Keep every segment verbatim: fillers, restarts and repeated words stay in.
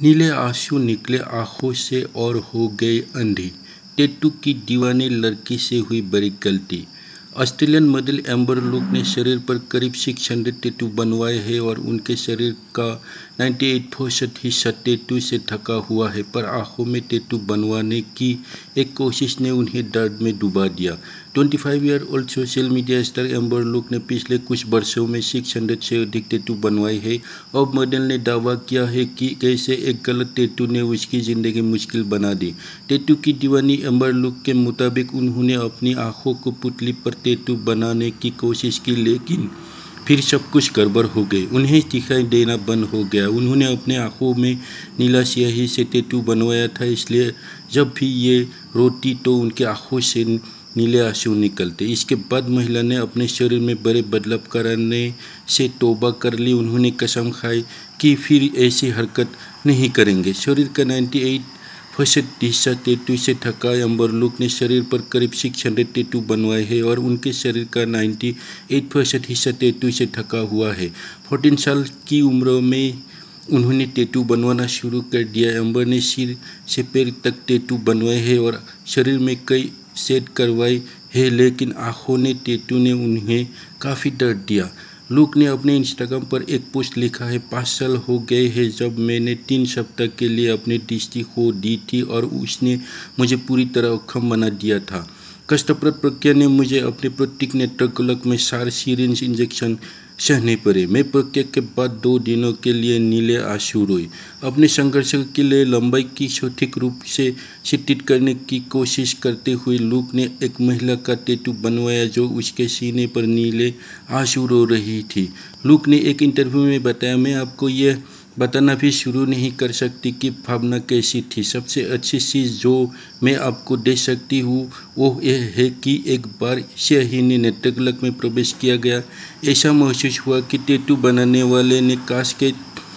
नीले आंसू निकले आंखों से और हो गए अंधी। टैटू की दीवानी लड़की से हुई बड़ी गलती। ऑस्ट्रेलियन मॉडल एम्बर लूक ने शरीर पर करीब छह सौ टैटू बनवाए हैं और उनके शरीर का अट्ठानवे प्रतिशत हिस्सा टैटू से ढका हुआ है, पर आंखों में टैटू बनवाने की एक कोशिश ने उन्हें दर्द में डुबा दिया। पच्चीस year old social media star Amber Luke ने पिछले कुछ वर्षों में छह सौ से अधिक टैटू बनवाए हैं। अब मॉडल ने दावा किया है कि कैसे एक गलत टैटू ने उसकी ज़िंदगी मुश्किल बना दी। टैटू की दीवानी एम्बर लूक के मुताबिक उन्होंने अपनी आंखों को पुतली पर टैटू बनाने की कोशिश की, लेकिन फिर सब कुछ गड़बड़ हो गई। उन्हें दिखाई देना बंद हो गया। उन्होंने अपने आंखों में नीला स्याही से टैटू बनवाया था, इसलिए जब भी ये रोती तो उनकी आंखों से नीले आंसू निकलते। इसके बाद महिला ने अपने शरीर में बड़े बदलाव करने से तौबा कर ली। उन्होंने कसम खाई कि फिर ऐसी हरकत नहीं करेंगे। शरीर का अट्ठानवे प्रतिशत हिस्सा टैटू से ढका एम्बर लूक ने शरीर पर करीब छह सौ टैटू बनवाए हैं और उनके शरीर का अट्ठानवे प्रतिशत हिस्सा टैटू से ढका हुआ है। चौदह साल की उम्र में उन्होंने टैटू बनवाना शुरू कर दिया। एम्बर ने सिर से पैर तक टैटू बनवाए हैं और शरीर में कई सेट करवाए हैं, लेकिन आंखों ने टैटू ने उन्हें काफ़ी दर्द दिया। लूक ने अपने इंस्टाग्राम पर एक पोस्ट लिखा है, पाँच साल हो गए हैं जब मैंने तीन सप्ताह के लिए अपनी दृष्टि खो दी थी और उसने मुझे पूरी तरह अक्षम बना दिया था। कष्टप्रद प्रक्रिया ने मुझे अपने प्रत्येक नेत्रगोलक में चार सिरिंज इंजेक्शन सहने पड़े। मैं प्रक्रिया के बाद दो दिनों के लिए नीले आंसू रोई। अपने संघर्ष के लिए लंबाई की सटीक रूप से चित्रित करने की कोशिश करते हुए लूक ने एक महिला का टैटू बनवाया जो उसके सीने पर नीले आंसू रो रही थी। लूक ने एक इंटरव्यू में बताया, मैं आपको यह बताना भी शुरू नहीं कर सकती कि भावना कैसी थी। सबसे अच्छी चीज़ जो मैं आपको दे सकती हूँ वो यह है कि एक बार स्याही ने नेत्रगोलक में प्रवेश किया गया, ऐसा महसूस हुआ कि टैटू बनाने वाले ने कांच के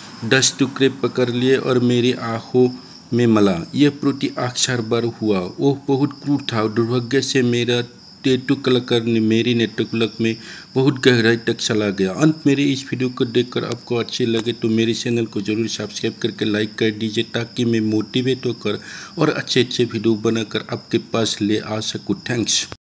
दस टुकड़े पकड़ लिए और मेरी आंखों में मला। यह प्रति आँख चार बार हुआ। वो बहुत क्रूर था। दुर्भाग्य से मेरा टैटू कलाकार ने मेरी नेत्रगोलक में बहुत गहराई तक चला गया। अंत मेरे इस वीडियो को देखकर आपको अच्छे लगे तो मेरे चैनल को जरूर सब्सक्राइब करके लाइक कर दीजिए, ताकि मैं मोटिवेट होकर और अच्छे अच्छे वीडियो बनाकर आपके पास ले आ सकूँ। थैंक्स।